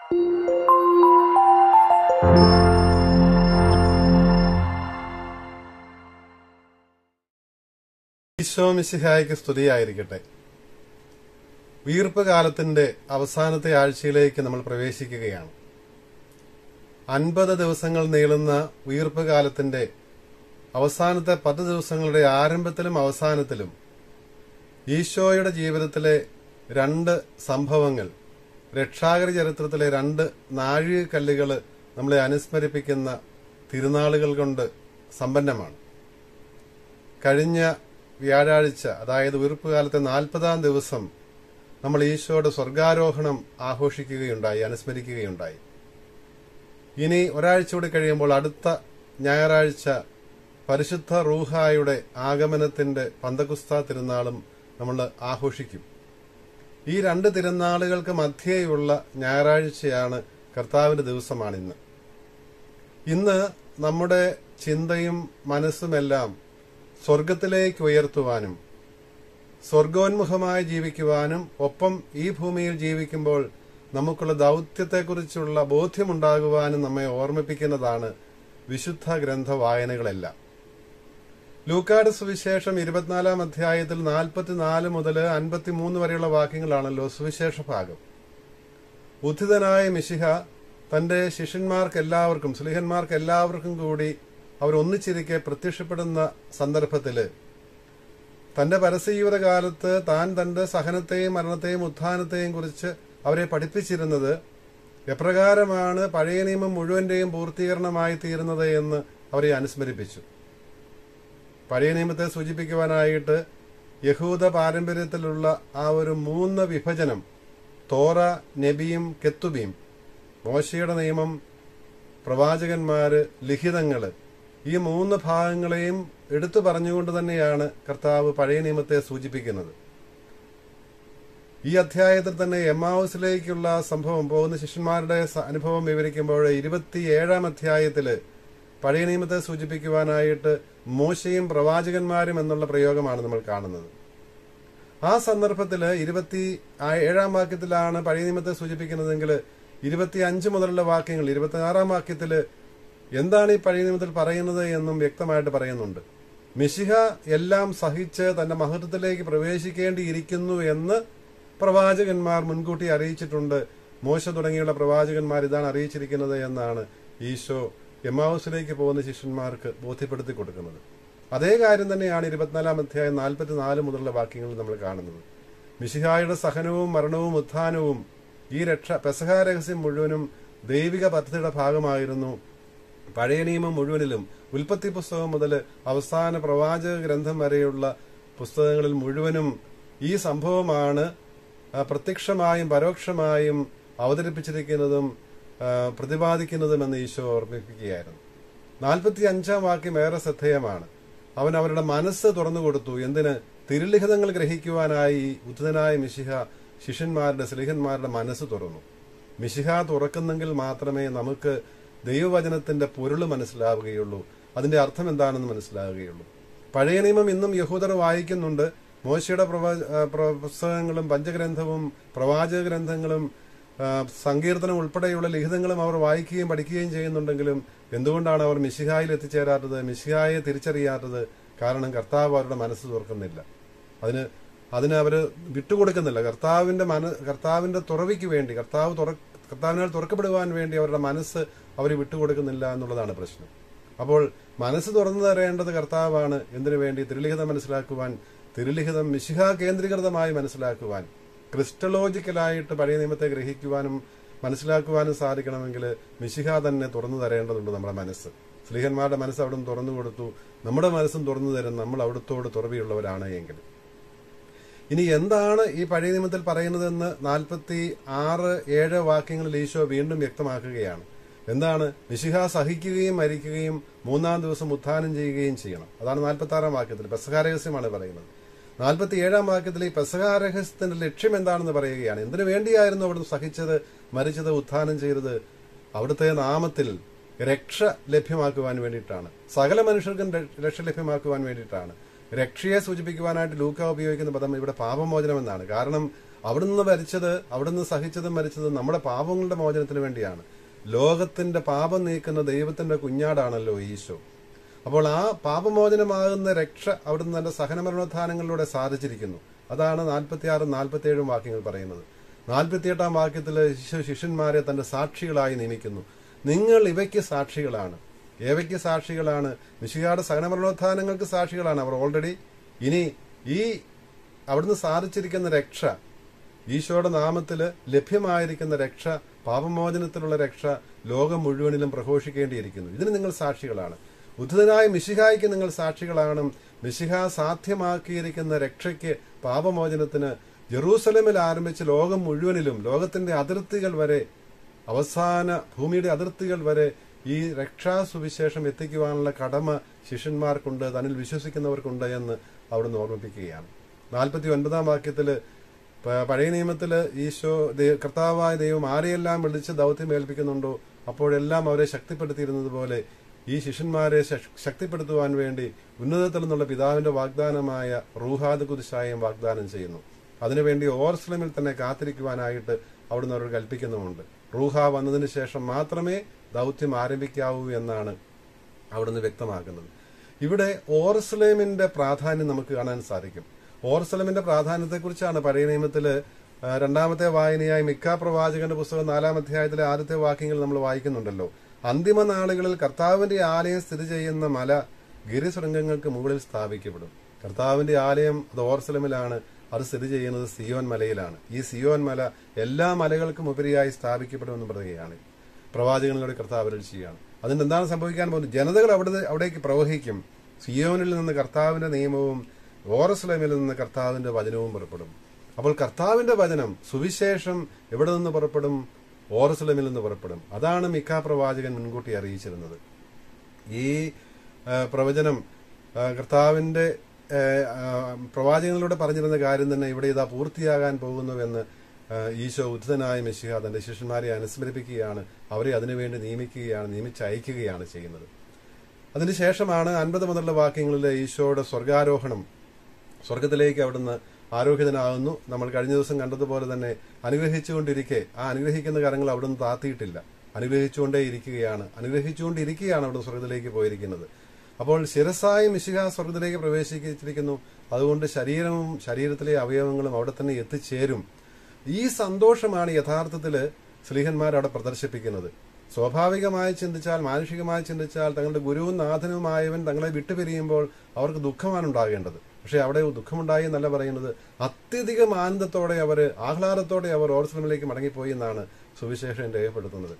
ഈശോ മിശിഹായ്ക്ക് സ്തുതിയായിരിക്കട്ടെ. ഉയിർപ്പ് കാലത്തിന്റെ അവസാനത്തെ ആഴ്ചയിലേക്ക് നമ്മൾ പ്രവേശിക്കുകയാണ്. 50 ദിവസങ്ങൾ നീളുന്ന ഉയിർപ്പ് കാലത്തിന്റെ അവസാനത്തെ 10 ദിവസങ്ങളുടെ ആരംഭത്തിലും അവസാനത്തിലും ഈശോയുടെ ജീവിതത്തിലെ 2 സംഭവങ്ങൾ, രക്ഷാകര ചരിത്രത്തിലെ 2 നാഴികക്കല്ലുകൾ നമ്മളെ അനുസ്മരിപ്പിക്കുന്ന തിരുനാളുകൾ കൊണ്ട് സമ്പന്നമാണ്. കഴിഞ്ഞ വ്യാഴാഴ്ച, അതായത് ഉയിർപ്പുകാലത്തെ 40-ാം ദിവസം നമ്മൾ ഈശോയുടെ സ്വർഗാരോഹണം ആഘോഷിക്കുകയുണ്ടായി, അനുസ്മരിക്കുകയുണ്ടായി. ഇനി ഒരാഴ്ച കൂടി കഴിയുമ്പോൾ അടുത്ത ഞായറാഴ്ച പരിശുദ്ധ റൂഹായുടെ ആഗമനത്തിന്റെ പന്തക്കുസ്ത തിരുനാളും നമ്മൾ ആഘോഷിക്കും. ഈ 2 തിരുനാളുകൾക്ക് മധ്യേയുള്ള ഞായറാഴ്ചയാണ് കർത്താവിന്റെ ദിവസമാണിന്ന്. ഇന്ന് നമ്മുടെ ചിന്തയും മനസ്സുമെല്ലാം സ്വർഗത്തിലേക്ക് ഉയർത്തുവാനും സ്വർഗോന്മുഖമായി ജീവിക്കുവാനും ഒപ്പം ഈ ഭൂമിയിൽ ജീവിക്കുമ്പോൾ നമുക്കുള്ള ദൗത്യത്തെക്കുറിച്ചുള്ള ബോധ്യമുണ്ടാകുവാനും നമ്മെ ഓർമ്മിപ്പിക്കുന്നതാണ് വിശുദ്ധ ഗ്രന്ഥ വായനകളെല്ലാം. ലൂക്കായുടെ സുവിശേഷം 24-ാം അധ്യായത്തിൽ 44 മുതൽ 53 വരെയുള്ള വാക്യങ്ങളാണല്ലോ സുവിശേഷ ഭാഗം. ഉദ്ധിതനായ മിശിഹ തന്റെ ശിഷ്യന്മാർക്കെല്ലാവർക്കും, സ്ലീഹന്മാർക്കെല്ലാവർക്കും കൂടി അവർ ഒന്നിച്ചിരിക്കെ പ്രത്യക്ഷപ്പെടുന്ന സന്ദർഭത്തില് തന്റെ പരസ്യജീവിതകാലത്ത് താൻ തന്റെ സഹനത്തെയും മരണത്തെയും ഉത്ഥാനത്തെയും കുറിച്ച് അവരെ പഠിപ്പിച്ചിരുന്നത് എപ്രകാരമാണ് പഴയ നിയമം മുഴുവന്റെയും പൂർത്തീകരണമായി തീരുന്നത് എന്ന് അവരെ അനുസ്മരിപ്പിച്ചു. പഴയ നിയമത്തെ സൂചിപ്പിക്കുവാനായിട്ട് യഹൂദ പാരമ്പര്യത്തിലുള്ള ആ ഒരു 3 വിഭജനം, തോറ, നബിയും കെത്തുബിയും, മോശയുടെ നിയമം, പ്രവാചകന്മാര്, ലിഖിതങ്ങള്, ഈ 3 ഭാഗങ്ങളെയും എടുത്തു പറഞ്ഞുകൊണ്ട് തന്നെയാണ് കർത്താവ് പഴയ നിയമത്തെ സൂചിപ്പിക്കുന്നത്. ഈ അധ്യായത്തിൽ തന്നെ എമ്മാവുസിലേക്കുള്ള സംഭവം, പോകുന്ന ശിഷ്യന്മാരുടെ അനുഭവം വിവരിക്കുമ്പോൾ 27-ാം അധ്യായത്തില് പഴയ നിയമത്തെ സൂചിപ്പിക്കുവാനായിട്ട് മോശയും പ്രവാചകന്മാരും എന്നുള്ള പ്രയോഗമാണ് നമ്മൾ കാണുന്നത്. ആ സന്ദർഭത്തില് 27-ാം വാക്യത്തിലാണ് പഴയ നിയമത്തെ സൂചിപ്പിക്കുന്നതെങ്കിൽ 25 മുതലുള്ള വാക്യങ്ങൾ 26-ാം വാക്യത്തില് എന്താണ് ഈ പഴയ നിയമത്തിൽ പറയുന്നത് എന്നും വ്യക്തമായിട്ട് പറയുന്നുണ്ട്. മിശിഹ എല്ലാം സഹിച്ച് തന്റെ മഹത്വത്തിലേക്ക് പ്രവേശിക്കേണ്ടിയിരിക്കുന്നു എന്ന് പ്രവാചകന്മാർ മുൻകൂട്ടി അറിയിച്ചിട്ടുണ്ട്. മോശ തുടങ്ങിയുള്ള പ്രവാചകന്മാർ ഇതാണ് അറിയിച്ചിരിക്കുന്നത് എന്നാണ് ഈശോ എമ്മാവുസിലേക്ക് പോകുന്ന ശിഷ്യന്മാർക്ക് ബോധ്യപ്പെടുത്തി കൊടുക്കുന്നത്. അതേ കാര്യം തന്നെയാണ് 24-ാം അധ്യായം 44 മുതലുള്ള വാക്യങ്ങളിൽ നമ്മൾ കാണുന്നത്. മിശിഹായുടെ സഹനവും മരണവും ഉത്ഥാനവും ഈ പെസഹ രഹസ്യം മുഴുവനും ദൈവിക പദ്ധതിയുടെ ഭാഗമായിരുന്നു. പഴയ നിയമം മുഴുവനിലും, ഉൽപ്പത്തി പുസ്തകം മുതൽ അവസാന പ്രവാചക ഗ്രന്ഥം വരെയുള്ള പുസ്തകങ്ങളിൽ മുഴുവനും ഈ സംഭവമാണ് പ്രത്യക്ഷമായും പരോക്ഷമായും അവതരിപ്പിച്ചിരിക്കുന്നതും പ്രതിപാദിക്കുന്നതുമെന്ന് ഈശോ ഓർമ്മിപ്പിക്കുകയായിരുന്നു. 45-ാം വാക്യം ഏറെ ശ്രദ്ധേയമാണ്. അവൻ അവരുടെ മനസ്സ് തുറന്നുകൊടുത്തു. എന്തിന്? തിരുലിഖിതങ്ങൾ ഗ്രഹിക്കുവാനായി ഉദ്ധിതനായ മിശിഹ ശിഷ്യന്മാരുടെ, സ്ലീഹന്മാരുടെ മനസ്സ് തുറന്നു. മിശിഹ തുറക്കുന്നെങ്കിൽ മാത്രമേ നമുക്ക് ദൈവവചനത്തിന്റെ പൊരുള് മനസ്സിലാവുകയുള്ളൂ, അതിന്റെ അർത്ഥം എന്താണെന്ന് മനസ്സിലാവുകയുള്ളൂ. പഴയ നിയമം ഇന്നും യഹൂദർ വായിക്കുന്നുണ്ട്. മോശയുടെ പുസ്തകങ്ങളും പഞ്ചഗ്രന്ഥവും പ്രവാചക ഗ്രന്ഥങ്ങളും സങ്കീർത്തനം ഉൾപ്പെടെയുള്ള ലിഖിതങ്ങളും അവർ വായിക്കുകയും പഠിക്കുകയും ചെയ്യുന്നുണ്ടെങ്കിലും എന്തുകൊണ്ടാണ് അവർ മിശിഹായിൽ എത്തിച്ചേരാത്തത്, മിശിഹായെ തിരിച്ചറിയാത്തത്? കാരണം കർത്താവ് അവരുടെ മനസ്സ് തുറക്കുന്നില്ല, അതിന് അവര് വിട്ടുകൊടുക്കുന്നില്ല. കർത്താവിന്റെ തുറവിക്ക് വേണ്ടി, കർത്താവിനാൽ തുറക്കപ്പെടുവാൻ വേണ്ടി അവരുടെ മനസ്സ് അവർ വിട്ടുകൊടുക്കുന്നില്ല എന്നുള്ളതാണ് പ്രശ്നം. അപ്പോൾ മനസ്സ് തുറന്നു തരേണ്ടത് കർത്താവാണ്. എന്തിനു വേണ്ടി? തിരുലിഖിതം മനസ്സിലാക്കുവാൻ, തിരുലിഖിതം മിശിഹ കേന്ദ്രീകൃതമായി മനസ്സിലാക്കുവാൻ, ക്രിസ്റ്റലോജിക്കലായിട്ട് പഴയ നിയമത്തെ ഗ്രഹിക്കുവാനും മനസ്സിലാക്കുവാനും സാധിക്കണമെങ്കിൽ മിശിഹ തന്നെ തുറന്നു തരേണ്ടതുണ്ട് നമ്മുടെ മനസ്സ്. സ്ലീഹന്മാരുടെ മനസ്സ് അവിടുന്ന് തുറന്നു കൊടുത്തു. നമ്മുടെ മനസ്സും തുറന്നു തരും നമ്മൾ അവിടുത്തോട് തുറവിയുള്ളവരാണ് എങ്കിൽ. ഇനി എന്താണ് ഈ പഴയ നിയമത്തിൽ പറയുന്നതെന്ന് 46-7 വാക്യങ്ങളിൽ ഈശോ വീണ്ടും വ്യക്തമാക്കുകയാണ്. എന്താണ്? മിശിഹ സഹിക്കുകയും മരിക്കുകയും 3-ാം ദിവസം ഉത്ഥാനം ചെയ്യുകയും ചെയ്യണം. അതാണ് 46-ാം വാക്യത്തിൽ പെസഹ രഹസ്യമാണ് പറയുന്നത്. 47-ാം വാക്യത്തിൽ ഈ പെസഹ രഹസ്യത്തിന്റെ ലക്ഷ്യം എന്താണെന്ന് പറയുകയാണ്. എന്തിനു വേണ്ടിയായിരുന്നു അവിടുന്ന് സഹിച്ചത്, മരിച്ചത്, ഉത്ഥാനം ചെയ്തത്? അവിടുത്തെ നാമത്തിൽ രക്ഷ ലഭ്യമാക്കുവാൻ വേണ്ടിയിട്ടാണ്. സകല മനുഷ്യർക്കും രക്ഷ ലഭ്യമാക്കുവാൻ വേണ്ടിയിട്ടാണ്. രക്ഷയെ സൂചിപ്പിക്കുവാനായിട്ട് ലൂക്ക ഉപയോഗിക്കുന്ന പദം ഇവിടെ പാപമോചനം എന്നാണ്. കാരണം അവിടുന്ന് മരിച്ചത്, അവിടുന്ന് സഹിച്ചതും മരിച്ചതും നമ്മുടെ പാപങ്ങളുടെ മോചനത്തിന് വേണ്ടിയാണ്. ലോകത്തിന്റെ പാപം നീക്കുന്ന ദൈവത്തിന്റെ കുഞ്ഞാടാണല്ലോ ഈശോ. അപ്പോൾ ആ പാപമോചനമാകുന്ന രക്ഷ അവിടുന്ന് തന്റെ സഹനമരണോത്ഥാനങ്ങളിലൂടെ സാധിച്ചിരിക്കുന്നു. അതാണ് 46, 47 വാക്യങ്ങൾ പറയുന്നത്. 48 വാക്യത്തിൽ ഈശോ ശിഷ്യന്മാരെ തന്റെ സാക്ഷികളായി നിയമിക്കുന്നു. നിങ്ങൾ ഇവയ്ക്ക് സാക്ഷികളാണ്. ഏവയ്ക്ക് സാക്ഷികളാണ്? മിശിഹായുടെ സഹനമരണോത്ഥാനങ്ങൾക്ക് സാക്ഷികളാണ് അവർ ഓൾറെഡി. ഇനി ഈ അവിടുന്ന് സാധിച്ചിരിക്കുന്ന രക്ഷ, ഈശോയുടെ നാമത്തിൽ ലഭ്യമായിരിക്കുന്ന രക്ഷ, പാപമോചനത്തിലുള്ള രക്ഷ ലോകം മുഴുവനിലും പ്രഘോഷിക്കേണ്ടിയിരിക്കുന്നു. ഇതിന് നിങ്ങൾ സാക്ഷികളാണ്. ഉദ്ധിതനായ മിശിഹായ്ക്ക് നിങ്ങൾ സാക്ഷികളാണ്. മിശിഹ സാധ്യമാക്കിയിരിക്കുന്ന രക്ഷയ്ക്ക്, പാപമോചനത്തിന് ജെറൂസലമിൽ ആരംഭിച്ച് ലോകം മുഴുവനിലും, ലോകത്തിന്റെ അതിർത്തികൾ വരെ, അവസാന ഭൂമിയുടെ അതിർത്തികൾ വരെ ഈ രക്ഷാസുവിശേഷം എത്തിക്കുവാനുള്ള കടമ ശിഷ്യന്മാർക്കുണ്ട്, തന്നിൽ വിശ്വസിക്കുന്നവർക്കുണ്ട് എന്ന് അവിടുന്ന് ഓർമ്മിപ്പിക്കുകയാണ്. 49 വാക്യത്തില് പഴയ നിയമത്തില് ഈശോ കർത്താവായ ദൈവം ആരെയെല്ലാം വിളിച്ച് ദൗത്യം ഏൽപ്പിക്കുന്നുണ്ടോ അപ്പോഴെല്ലാം അവരെ ശക്തിപ്പെടുത്തിയിരുന്നത് പോലെ ഈ ശിഷ്യന്മാരെ ശക്തിപ്പെടുത്തുവാൻ വേണ്ടി ഉന്നതത്തിൽ നിന്നുള്ള പിതാവിന്റെ വാഗ്ദാനമായ റൂഹാദ് കുരിശായും വാഗ്ദാനം ചെയ്യുന്നു. അതിനുവേണ്ടി ഓർസ്ലമിൽ തന്നെ കാത്തിരിക്കുവാനായിട്ട് അവിടുന്ന് അവരോട് കൽപ്പിക്കുന്നുമുണ്ട്. റൂഹ വന്നതിന് ശേഷം മാത്രമേ ദൗത്യം ആരംഭിക്കാവൂ എന്നാണ് അവിടുന്ന് വ്യക്തമാക്കുന്നത്. ഇവിടെ ഓർസ്ലേമിന്റെ പ്രാധാന്യം നമുക്ക് കാണാൻ സാധിക്കും. ഓർസ്ലമിന്റെ പ്രാധാന്യത്തെക്കുറിച്ചാണ് പഴയ നിയമത്തില് 2ാമത്തെ വായനയായി മിക്ക പ്രവാചകന്റെ പുസ്തകം 4-ാം അധ്യായത്തിലെ ആദ്യത്തെ വാക്യങ്ങൾ നമ്മൾ വായിക്കുന്നുണ്ടല്ലോ. അന്തിമ നാളുകളിൽ കർത്താവിന്റെ ആലയം സ്ഥിതി ചെയ്യുന്ന മല ഗിരിശൃംഗങ്ങൾക്ക് മുകളിൽ സ്ഥാപിക്കപ്പെടും. കർത്താവിന്റെ ആലയം അത് ഓർസ്ലമിലാണ്. അത് സ്ഥിതി ചെയ്യുന്നത് സിയോൻ മലയിലാണ്. ഈ സിയോൻ മല എല്ലാ മലകൾക്കും ഉപരിയായി സ്ഥാപിക്കപ്പെടുമെന്ന് പറയുകയാണ്. പ്രവാചകനിലൂടെ കർത്താവ് അരുളി ചെയ്യുകയാണ്. അതിന് എന്താണ് സംഭവിക്കാൻ പോകുന്നത്? ജനതകൾ അവിടേക്ക് പ്രവഹിക്കും. സിയോനിൽ നിന്ന് കർത്താവിന്റെ നിയമവും ഓർസ്ലേമിൽ നിന്ന് കർത്താവിന്റെ വചനവും പുറപ്പെടും. അപ്പോൾ കർത്താവിന്റെ വചനം, സുവിശേഷം എവിടെ നിന്ന് പുറപ്പെടും? ഓർസ്ലേമിൽ നിന്ന് പുറപ്പെടും. അതാണ് മിക്ക പ്രവാചകൻ മുൻകൂട്ടി അറിയിച്ചിരുന്നത്. ഈ പ്രവചനം കർത്താവിന്റെ പ്രവാചകനിലൂടെ പറഞ്ഞിരുന്ന കാര്യം തന്നെ ഇവിടെ ഇതാ പൂർത്തിയാകാൻ പോകുന്നുവെന്ന് ഈശോ ഉദ്ധിതനായ മെശിഹ തന്റെ ശിഷ്യന്മാരെ അനുസ്മരിപ്പിക്കുകയാണ്. അവരെ അതിനുവേണ്ടി നിയമിച്ചയക്കുകയാണ് ചെയ്യുന്നത്. അതിനുശേഷമാണ് 50 മുതലുള്ള വാക്യങ്ങളിൽ ഈശോയുടെ സ്വർഗാരോഹണം. സ്വർഗത്തിലേക്ക് അവിടുന്ന് ആരോഹിതനാകുന്നു. നമ്മൾ കഴിഞ്ഞ ദിവസം കണ്ടതുപോലെ തന്നെ അനുഗ്രഹിച്ചുകൊണ്ടിരിക്കെ ആ അനുഗ്രഹിക്കുന്ന കാര്യങ്ങൾ അവിടുന്ന് താത്തിയിട്ടില്ല. അനുഗ്രഹിച്ചുകൊണ്ടേയിരിക്കുകയാണ് അവിടുന്ന് സ്വർഗത്തിലേക്ക് പോയിരിക്കുന്നത്. അപ്പോൾ ശിരസായ മിശിഹ സ്വർഗത്തിലേക്ക് പ്രവേശിച്ചിരിക്കുന്നു. അതുകൊണ്ട് ശരീരവും ശരീരത്തിലെ അവയവങ്ങളും അവിടെ തന്നെ എത്തിച്ചേരും. ഈ സന്തോഷമാണ് യഥാർത്ഥത്തില് സ്ലീഹന്മാർ അവിടെ പ്രദർശിപ്പിക്കുന്നത്. സ്വാഭാവികമായി ചിന്തിച്ചാൽ, മാനുഷികമായി ചിന്തിച്ചാൽ, തങ്ങളുടെ ഗുരുവും നാഥനുമായവൻ തങ്ങളെ വിട്ടുപിരിയുമ്പോൾ അവർക്ക് ദുഃഖമാണ് ഉണ്ടാകേണ്ടത്. പക്ഷെ അവിടെ ദുഃഖമുണ്ടായി എന്നല്ല പറയുന്നത്. അത്യധികം ആനന്ദത്തോടെ ആഹ്ലാദത്തോടെ അവർ ഓർസ്ലമിലേക്ക് മടങ്ങിപ്പോയി എന്നാണ് സുവിശേഷം രേഖപ്പെടുത്തുന്നത്.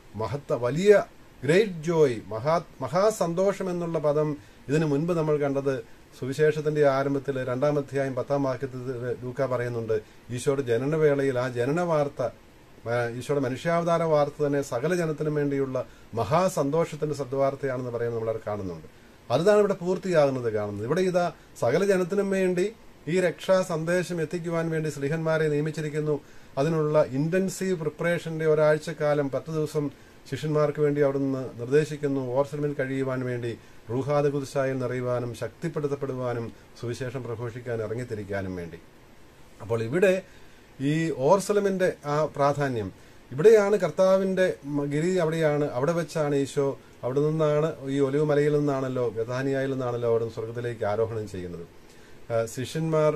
വലിയ ഗ്രേറ്റ് ജോയ്, മഹാസന്തോഷം എന്നുള്ള പദം ഇതിനു മുൻപ് നമ്മൾ കണ്ടത് സുവിശേഷത്തിന്റെ ആരംഭത്തിൽ 2-ാം അധ്യായം 10-ാം വാക്യത്തിൽ ലൂക്ക പറയുന്നുണ്ട്. ഈശോയുടെ ജനനവേളയിൽ ആ ജനന വാർത്ത, ഈശോയുടെ മനുഷ്യാവതാര വാർത്ത തന്നെ സകല ജനത്തിനും വേണ്ടിയുള്ള മഹാസന്തോഷത്തിന്റെ സദ്വാർത്തയാണെന്ന് പറയുന്നത് നമ്മളവിടെ കാണുന്നുണ്ട്. അതാണ് ഇവിടെ പൂർത്തിയാകുന്നത് കാണുന്നത്. ഇവിടെ ഇതാ സകല ജനത്തിനും വേണ്ടി ഈ രക്ഷാ സന്ദേശം എത്തിക്കുവാൻ വേണ്ടി സ്ലീഹന്മാരെ നിയമിച്ചിരിക്കുന്നു. അതിനുള്ള ഇന്റൻസീവ് പ്രിപ്പറേഷന്റെ ഒരാഴ്ചക്കാലം 10 ദിവസം ശിഷ്യന്മാർക്ക് വേണ്ടി അവിടുന്ന് നിർദ്ദേശിക്കുന്നു. ഓർസ്ലമിൽ കഴിയുവാൻ വേണ്ടി റൂഹാദ് കുദ്സായിൽ നിറയുവാനും ശക്തിപ്പെടുത്തപ്പെടുവാനും സുവിശേഷം പ്രഘോഷിക്കാൻ ഇറങ്ങിത്തിരിക്കാനും വേണ്ടി. അപ്പോൾ ഇവിടെ ഈ ഓർസ്ലമിന്റെ ആ പ്രാധാന്യം, ഇവിടെയാണ് കർത്താവിന്റെ ഗിരി, അവിടെ വെച്ചാണ് ഈശോ, അവിടെ നിന്നാണ് ഈ ഒലിവ് മലയിൽ നിന്നാണല്ലോ, ബഥാനിയയിൽ നിന്നാണല്ലോ അവിടുന്ന് സ്വർഗത്തിലേക്ക് ആരോഹണം ചെയ്യുന്നത്. ശിഷ്യന്മാർ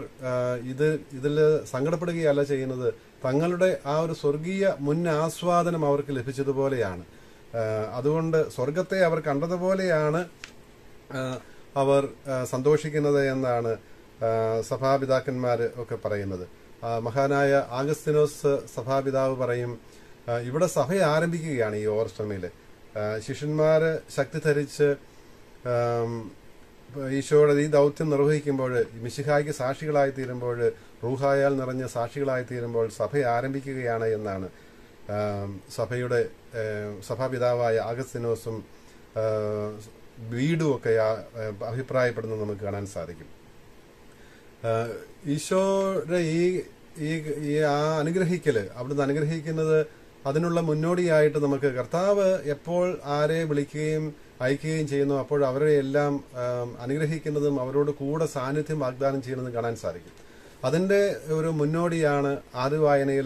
ഇതിൽ സങ്കടപ്പെടുകയല്ല ചെയ്യുന്നത്. തങ്ങളുടെ ആ ഒരു സ്വർഗീയ മുൻ ആസ്വാദനം അവർക്ക് ലഭിച്ചതുപോലെയാണ്. അതുകൊണ്ട് സ്വർഗത്തെ അവർ കണ്ടതുപോലെയാണ് അവർ സന്തോഷിക്കുന്നത് എന്നാണ് സഭാപിതാക്കന്മാർ ഒക്കെ പറയുന്നത്. മഹാനായ ആഗസ്തിനോസ് സഭാപിതാവ് പറയും, ഇവിടെ സഭ ആരംഭിക്കുകയാണ് ഈ ഓർസ്ലമില്. ശിഷ്യന്മാര് ശക്തി ധരിച്ച് ഈശോയുടെ ഈ ദൗത്യം നിർവഹിക്കുമ്പോൾ, മിശിഹായ്ക്ക് സാക്ഷികളായി തീരുമ്പോൾ, റൂഹായാൽ നിറഞ്ഞ സാക്ഷികളായി തീരുമ്പോൾ സഭ ആരംഭിക്കുകയാണ് എന്നാണ് സഭാപിതാവായ ആഗസ്തിനോസും വീടും ഒക്കെ അഭിപ്രായപ്പെടുന്നത് നമുക്ക് കാണാൻ സാധിക്കും. ഈശോയുടെ ഈ അനുഗ്രഹിക്കല്, അവിടുന്ന് അനുഗ്രഹിക്കുന്നത് അതിനുള്ള മുന്നോടിയായിട്ട് നമുക്ക് കർത്താവ് എപ്പോൾ ആരെ വിളിക്കുകയും അയക്കുകയും ചെയ്യുന്നു അപ്പോൾ അവരെ എല്ലാം അനുഗ്രഹിക്കുന്നതും അവരോട് കൂടെ സാന്നിധ്യം വാഗ്ദാനം ചെയ്യുന്നതും കാണാൻ സാധിക്കും. അതിന്റെ ഒരു മുന്നോടിയാണ് ആദ്യ വായനയിൽ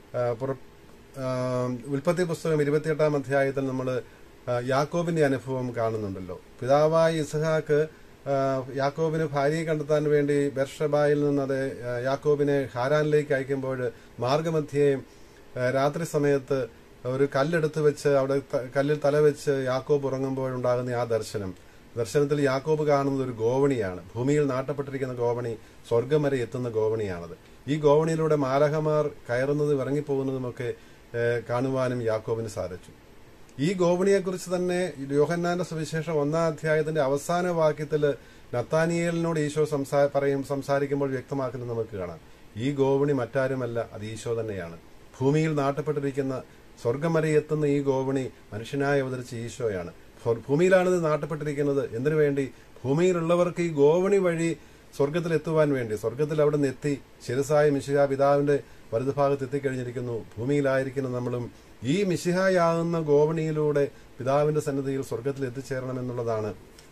ഉൽപ്പത്തി പുസ്തകം 28-ാം അധ്യായത്തിൽ നമ്മൾ യാക്കോബിന്റെ അനുഭവം കാണുന്നുണ്ടല്ലോ. പിതാവായ ഇസ്ഹാക്ക് യാക്കോബിന് ഭാര്യയെ കണ്ടെത്താൻ വേണ്ടി ബെർഷബായിൽ നിന്ന് യാക്കോബിനെ ഹാരാനിലേക്ക് അയക്കുമ്പോൾ മാർഗമധ്യേ രാത്രി സമയത്ത് ഒരു കല്ലെടുത്ത് വെച്ച് അവിടെ കല്ലിൽ തലവെച്ച് യാക്കോബ് ഉറങ്ങുമ്പോഴുണ്ടാകുന്ന ആ ദർശനത്തിൽ യാക്കോബ് കാണുന്നത് ഒരു ഗോവണിയാണ്. ഭൂമിയിൽ നാട്ടപ്പെട്ടിരിക്കുന്ന ഗോവണി സ്വർഗം വരെ എത്തുന്ന ഗോവണിയാണത്. ഈ ഗോവണിയിലൂടെ മാലഹമാർ കയറുന്നതും ഇറങ്ങിപ്പോകുന്നതുമൊക്കെ കാണുവാനും യാക്കോബിന് സാധിച്ചു. ഈ ഗോവണിയെക്കുറിച്ച് തന്നെ യോഹന്നാന്റെ സുവിശേഷം 1-ാം അധ്യായത്തിന്റെ അവസാന വാക്യത്തിൽ നത്താനിയേലിനോട് ഈശോ സംസാരിക്കുമ്പോൾ വ്യക്തമാക്കുന്നത് നമുക്ക് കാണാം. ഈ ഗോവണി മറ്റാരുമല്ല, അത് ഈശോ തന്നെയാണ്. ഭൂമിയിൽ നാട്ടപ്പെട്ടിരിക്കുന്ന സ്വർഗം വരെ എത്തുന്ന ഈ ഗോവണി മനുഷ്യനായി അവതരിച്ച ഈശോയാണ്. ഭൂമിയിലാണ് ഇത് നാട്ടപ്പെട്ടിരിക്കുന്നത്. എന്തിനു വേണ്ടി? ഭൂമിയിലുള്ളവർക്ക് ഈ ഗോവണി വഴി സ്വർഗത്തിൽ എത്തുവാൻ വേണ്ടി. സ്വർഗത്തിൽ അവിടെ നിന്ന് എത്തി ശിരസായ മിശിഹാ പിതാവിന്റെ വലതുഭാഗത്ത് എത്തിക്കഴിഞ്ഞിരിക്കുന്നു. ഭൂമിയിലായിരിക്കുന്ന നമ്മളും ഈ മിശിഹായാകുന്ന ഗോവണിയിലൂടെ പിതാവിന്റെ സന്നിധിയിൽ സ്വർഗത്തിൽ എത്തിച്ചേരണമെന്നുള്ളതാണ്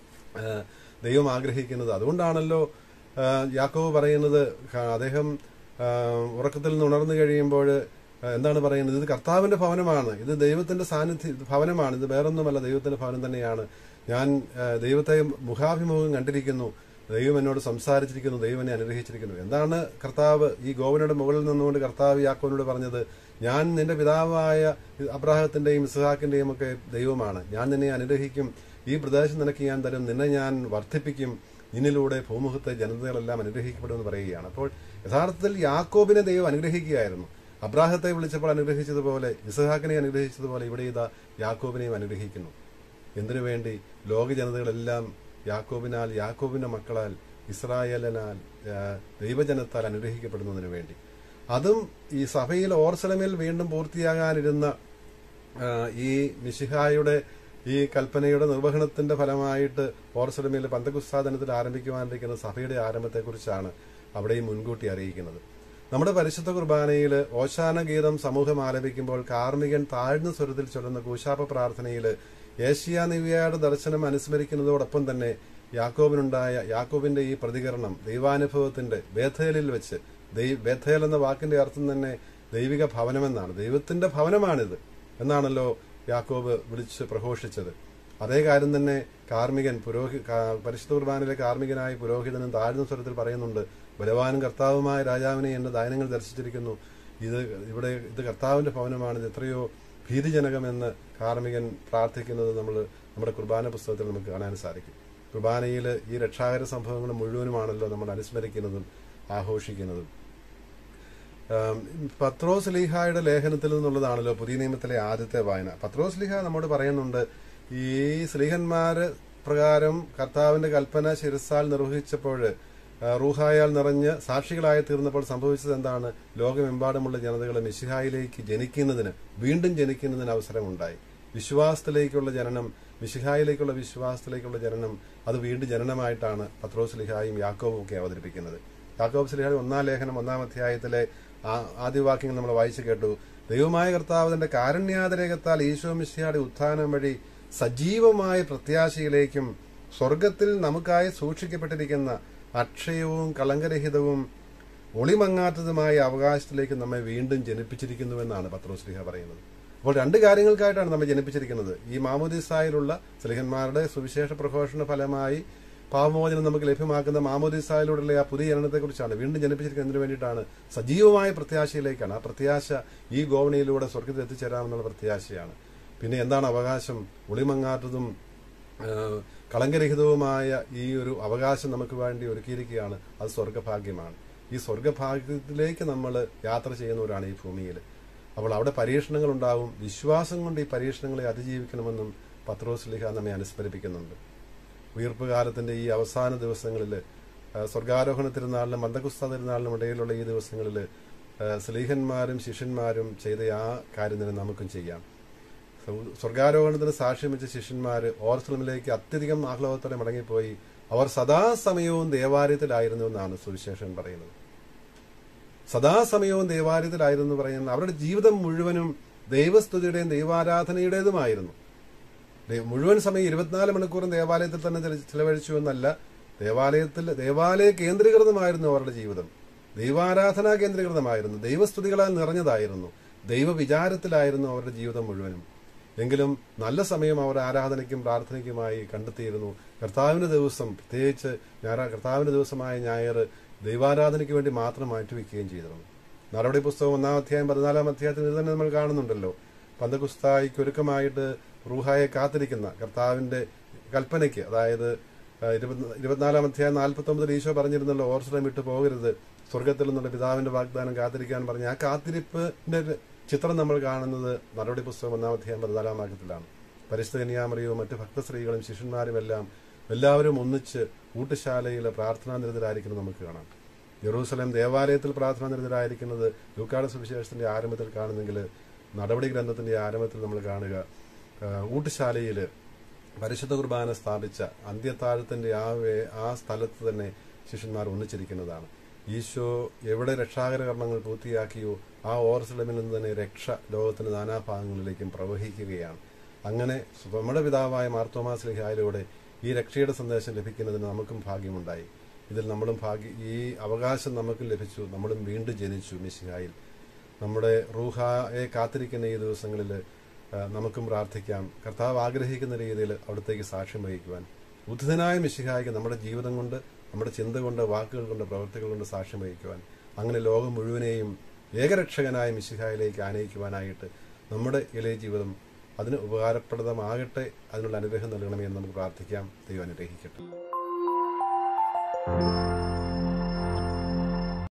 ദൈവം ആഗ്രഹിക്കുന്നത്. അതുകൊണ്ടാണല്ലോ യാക്കോബ് പറയുന്നത്, അദ്ദേഹം ഉറക്കത്തിൽ നിന്ന് ഉണർന്നു കഴിയുമ്പോൾ എന്താണ് പറയുന്നത്? ഇത് കർത്താവിന്റെ ഭവനമാണ്, ഇത് ദൈവത്തിന്റെ ഭവനമാണ്, ഇത് വേറൊന്നുമല്ല, ദൈവത്തിന്റെ ഭവനം തന്നെയാണ്. ഞാൻ ദൈവത്തെ മുഖാഭിമുഖം കണ്ടിരിക്കുന്നു, ദൈവം എന്നോട് സംസാരിച്ചിരിക്കുന്നു, ദൈവം എന്നെ അനുഗ്രഹിച്ചിരിക്കുന്നു. എന്താണ് കർത്താവ് ഈ ഗോവനയുടെ മുകളിൽ നിന്നുകൊണ്ട് കർത്താവ് യാക്കോബിനോട് പറഞ്ഞത്? ഞാൻ നിന്റെ പിതാവായ അബ്രാഹത്തിന്റെയും ഇസ്ഹാക്കിന്റെയും ഒക്കെ ദൈവമാണ്. ഞാൻ നിന്നെ അനുഗ്രഹിക്കും, ഈ പ്രദേശം നിനക്ക് ഞാൻ തരും, നിന്നെ ഞാൻ വർദ്ധിപ്പിക്കും, നിന്നിലൂടെ ഭൂമുഖത്തെ ജനതകളെല്ലാം അനുഗ്രഹിക്കപ്പെടുമെന്ന് പറയുകയാണ്. അപ്പോൾ യഥാർത്ഥത്തിൽ യാക്കോബിനെ ദൈവം അനുഗ്രഹിക്കുകയായിരുന്നു. അബ്രാഹത്തെ വിളിച്ചപ്പോൾ അനുഗ്രഹിച്ചതുപോലെ, ഇസ്ഹാക്കിനെ അനുഗ്രഹിച്ചതുപോലെ ഇവിടെ ഇതാ യാക്കോബിനെയും അനുഗ്രഹിക്കുന്നു. എന്തിനു വേണ്ടി? ലോക ജനതകളെല്ലാം യാക്കോബിനാൽ, യാക്കോബിന്റെ മക്കളാൽ, ഇസ്രായേലിനാൽ, ദൈവജനത്താൽ അനുഗ്രഹിക്കപ്പെടുന്നതിന് വേണ്ടി. അതും ഈ സഭയിൽ ഓർസലമിൽ വീണ്ടും പൂർത്തിയാകാനിരുന്ന ഈ മിശിഹായുടെ ഈ കൽപ്പനയുടെ നിർവഹണത്തിന്റെ ഫലമായിട്ട് ഓർസലമിൽ പന്തക്കുസ്താ ദിനത്തിൽ ആരംഭിക്കുവാനിരിക്കുന്ന സഭയുടെ ആരംഭത്തെക്കുറിച്ചാണ് അവിടെയും മുൻകൂട്ടി അറിയിക്കുന്നത്. നമ്മുടെ പരിശുദ്ധ കുർബാനയിൽ ഓശാന ഗീതം സമൂഹം ആലപിക്കുമ്പോൾ കാർമികൻ താഴ്ന്ന സ്വരത്തിൽ ചൊല്ലുന്ന കൂശാപ്പ പ്രാർത്ഥനയിൽ ഏഷ്യാ നിവ്യയുടെ ദർശനം അനുസ്മരിക്കുന്നതോടൊപ്പം തന്നെ യാക്കോബിന്റെ ഈ പ്രതികരണം ദൈവാനുഭവത്തിന്റെ ബേഥേലിൽ വെച്ച്, ബേഥേൽ എന്ന വാക്കിന്റെ അർത്ഥം തന്നെ ദൈവിക ഭവനമെന്നാണ്. ദൈവത്തിന്റെ ഭവനമാണിത് എന്നാണല്ലോ യാക്കോബ് വിളിച്ച് പ്രഘോഷിച്ചത്. അതേ കാര്യം തന്നെ കാർമികൻ പരിശുദ്ധ കുർബാനയിലെ കാർമികനായ പുരോഹിതനും താഴ്ന്ന സ്വരത്തിൽ പറയുന്നുണ്ട്, ബലവാനും കർത്താവുമായ രാജാവിനെ എന്റെ ദാനങ്ങൾ ദർശിച്ചിരിക്കുന്നു, ഇത് കർത്താവിന്റെ ഭവനമാണ്, ഇത് എത്രയോ ഭീതിജനകമെന്ന് കാർമികൻ പ്രാർത്ഥിക്കുന്നത് നമ്മുടെ കുർബാന പുസ്തകത്തിൽ നമുക്ക് കാണാൻ സാധിക്കും. കുർബാനയിൽ ഈ രക്ഷാകര സംഭവങ്ങൾ മുഴുവനുമാണല്ലോ നമ്മൾ അനുസ്മരിക്കുന്നതും ആഘോഷിക്കുന്നതും. പത്രോസ് ലീഹായുടെ ലേഖനത്തിൽ നിന്നുള്ളതാണല്ലോ പുതിയ നിയമത്തിലെ ആദ്യത്തെ വായന. പത്രോസ് ലീഹ നമ്മോട് പറയുന്നുണ്ട്, ഈ സ്ലീഹന്മാര് പ്രകാരം കർത്താവിന്റെ കൽപ്പന ശിരസാൽ നിർവഹിച്ചപ്പോൾ, റൂഹായാൽ നിറഞ്ഞ് സാക്ഷികളായി തീർന്നപ്പോൾ സംഭവിച്ചത് എന്താണ്? ലോകമെമ്പാടുമുള്ള ജനതകൾ മിശിഹായിലേക്ക് വീണ്ടും ജനിക്കുന്നതിന് അവസരമുണ്ടായി. വിശ്വാസത്തിലേക്കുള്ള ജനനം, മിശിഹായിലേക്കുള്ള വിശ്വാസത്തിലേക്കുള്ള ജനനം, അത് വീണ്ടും ജനനമായിട്ടാണ് പത്രോസ് ലീഹായും യാക്കോബും ഒക്കെ അവതരിപ്പിക്കുന്നത്. യാക്കോബ് സ്ലീഹയുടെ 1-ാം ലേഖനം 1-ാം അധ്യായത്തിലെ ആദ്യ വാക്യങ്ങൾ നമ്മൾ വായിച്ചു കേട്ടു. ദൈവമായ കർത്താവ് തന്റെ കാരുണ്യാതിരേകത്താൽ ഈശോ മിശിഹായുടെ ഉത്ഥാനം വഴി സജീവമായ പ്രത്യാശയിലേക്കും സ്വർഗത്തിൽ നമുക്കായി സൂക്ഷിക്കപ്പെട്ടിരിക്കുന്ന അക്ഷയവും കളങ്കരഹിതവും ഒളിമങ്ങാത്തതുമായ അവകാശത്തിലേക്ക് നമ്മെ വീണ്ടും ജനിപ്പിച്ചിരിക്കുന്നുവെന്നാണ് പത്രോസ് ലീഹ പറയുന്നത്. അപ്പോൾ രണ്ട് കാര്യങ്ങൾക്കായിട്ടാണ് നമ്മെ ജനിപ്പിച്ചിരിക്കുന്നത്. ഈ മാമോദീസായിലുള്ള സ്ലീഹന്മാരുടെ സുവിശേഷ പ്രഘോഷണ ഫലമായി പാപമോചനം നമുക്ക് ലഭ്യമാക്കുന്ന മാമോദീസായിലൂടെയുള്ള ആ പുതിയ ജനനത്തെക്കുറിച്ചാണ്. വീണ്ടും ജനിപ്പിച്ചിരിക്കുന്നതിന് വേണ്ടിയിട്ടാണ്, സജീവമായ പ്രത്യാശയിലേക്കാണ്. ആ പ്രത്യാശ ഈ ഗോവണിയിലൂടെ സ്വർഗത്തിൽ എത്തിച്ചേരാമെന്നുള്ള പ്രത്യാശയാണ്. പിന്നെ എന്താണ് അവകാശം? ഒളിമങ്ങാത്തതും കളങ്കരഹിതവുമായ ഈ ഒരു അവകാശം നമുക്ക് വേണ്ടി ഒരുക്കിയിരിക്കുകയാണ്. അത് സ്വർഗഭാഗ്യമാണ്. ഈ സ്വർഗഭാഗ്യത്തിലേക്ക് നമ്മൾ യാത്ര ചെയ്യുന്നവരാണ് ഈ ഭൂമിയിൽ. അപ്പോൾ അവിടെ പരീക്ഷണങ്ങൾ ഉണ്ടാവും. വിശ്വാസം കൊണ്ട് ഈ പരീക്ഷണങ്ങളെ അതിജീവിക്കണമെന്നും പത്രോസ് ലീഹ നമ്മെ അനുസ്മരിപ്പിക്കുന്നുണ്ട്. ഉയർപ്പ് കാലത്തിന്റെ ഈ അവസാന ദിവസങ്ങളിൽ, സ്വർഗാരോഹണ തിരുനാളിനും പന്തക്കുസ്താ തിരുനാളിനും ഇടയിലുള്ള ഈ ദിവസങ്ങളിൽ സ്ലീഹന്മാരും ശിഷ്യന്മാരും ചെയ്ത ആ കാര്യം തന്നെ നമുക്കും ചെയ്യാം. സ്വർഗാരോഹണത്തിന് സാക്ഷ്യം വെച്ച ശിഷ്യന്മാർ ഓർസലമിലേക്ക് അത്യധികം ആഹ്ലാദത്തോടെ മടങ്ങിപ്പോയി. അവർ സദാസമയവും ദേവാലയത്തിലായിരുന്നു എന്നാണ് സുവിശേഷൻ പറയുന്നത്. സദാസമയവും ദേവാലയത്തിലായിരുന്നു പറയുന്നത്. അവരുടെ ജീവിതം മുഴുവനും ദൈവസ്തുതിയുടെയും ദൈവാരാധനയുടേതുമായിരുന്നു. മുഴുവൻ സമയം 24 മണിക്കൂറും ദേവാലയത്തിൽ തന്നെ ചിലവഴിച്ചു എന്നല്ല, ദേവാലയ കേന്ദ്രീകൃതമായിരുന്നു അവരുടെ ജീവിതം. ദൈവാരാധനാ കേന്ദ്രീകൃതമായിരുന്നു, ദൈവസ്തുതികളാൽ നിറഞ്ഞതായിരുന്നു, ദൈവവിചാരത്തിലായിരുന്നു അവരുടെ ജീവിതം മുഴുവനും. എങ്കിലും നല്ല സമയം അവർ ആരാധനയ്ക്കും പ്രാർത്ഥനയ്ക്കുമായി കണ്ടെത്തിയിരുന്നു. കർത്താവിന്റെ ദിവസം, പ്രത്യേകിച്ച് കർത്താവിന്റെ ദിവസമായ ഞായർ ദൈവാരാധനയ്ക്ക് വേണ്ടി മാത്രം മാറ്റിവെക്കുകയും ചെയ്തിരുന്നു. നടപടി പുസ്തകം 1-ാം അധ്യായം 14-ാം അധ്യായത്തിൽ ഇത് തന്നെ നമ്മൾ കാണുന്നുണ്ടല്ലോ. പന്തക്കുസ്തായിക്ക് ഒരുക്കമായിട്ട് റൂഹായെ കാത്തിരിക്കുന്ന കർത്താവിന്റെ കൽപ്പനയ്ക്ക്, അതായത് 24-ാം അധ്യായം 49 ഈശോ പറഞ്ഞിരുന്നല്ലോ, ഓർസലേം വിട്ടു പോകരുത്, സ്വർഗത്തിൽ നിന്നുള്ള പിതാവിന്റെ വാഗ്ദാനം കാത്തിരിക്കാൻ പറഞ്ഞ ആ കാത്തിരിപ്പിന്റെ ചിത്രം നമ്മൾ കാണുന്നത് നടപടി പുസ്തകം 1-ാം അധ്യായം 14-ാം വാക്യത്തിലാണ്. പരിശുദ്ധ കന്യാമറിയവും മറ്റു ഭക്തസ്ത്രീകളും ശിഷ്യന്മാരും എല്ലാവരും ഒന്നിച്ച് ഊട്ടുശാലയിൽ പ്രാർത്ഥനാനിരതരായിരിക്കുന്നത് നമുക്ക് കാണാം. ജെറൂസലേം ദേവാലയത്തിൽ പ്രാർത്ഥനാനിരതരായിരിക്കുന്നത് ലൂക്കായുടെ സുവിശേഷത്തിന്റെ ആരംഭത്തിൽ കാണുന്നെങ്കിൽ നടപടി ഗ്രന്ഥത്തിന്റെ ആരംഭത്തിൽ നമ്മൾ കാണുക ഊട്ടുശാലയിൽ പരിശുദ്ധ കുർബാന സ്ഥാപിച്ച അന്ത്യത്താഴത്തിന്റെ ആ സ്ഥലത്ത് തന്നെ ശിഷ്യന്മാർ ഒന്നിച്ചിരിക്കുന്നതാണ്. ഈശോ എവിടെ രക്ഷാകര കർമ്മങ്ങൾ പൂർത്തിയാക്കിയോ ആ ഓർസലമിൽ നിന്ന് തന്നെ രക്ഷ ലോകത്തിന്റെ നാനാഭാഗങ്ങളിലേക്കും പ്രവഹിക്കുകയാണ്. അങ്ങനെ നമ്മുടെ പിതാവായ മാർത്തോമാ ശ്ലീഹായിലൂടെ ഈ രക്ഷയുടെ സന്ദേശം ലഭിക്കുന്നതിന് നമുക്കും ഭാഗ്യമുണ്ടായി. ഇതിൽ നമ്മളും ഈ അവകാശം നമുക്കും ലഭിച്ചു. നമ്മളും വീണ്ടും ജനിച്ചു മിശിഹായിൽ. നമ്മുടെ റൂഹായെ കാത്തിരിക്കുന്ന ഈ ദിവസങ്ങളിൽ നമുക്കും പ്രാർത്ഥിക്കാം, കർത്താവ് ആഗ്രഹിക്കുന്ന രീതിയിൽ അവിടത്തേക്ക് സാക്ഷ്യം വഹിക്കുവാൻ. ഉദ്ധിതനായ മിശിഹായ്ക്ക് നമ്മുടെ ജീവിതം കൊണ്ട്, നമ്മുടെ ചിന്ത കൊണ്ട്, വാക്കുകൾ കൊണ്ട്, പ്രവൃത്തികൾ കൊണ്ട് സാക്ഷ്യം വഹിക്കുവാൻ, അങ്ങനെ ലോകം മുഴുവനെയും ഏകരക്ഷകനായ മിശിഹായിലേക്ക് ആനയിക്കുവാനായിട്ട് നമ്മുടെ ഇളയ ജീവിതം അതിന് ഉപകാരപ്രദമാകട്ടെ. അതിനുള്ള അനുഗ്രഹം നൽകണമേ എന്ന് നമുക്ക് പ്രാർത്ഥിക്കാം. ദൈവം അനുഗ്രഹിക്കട്ടെ.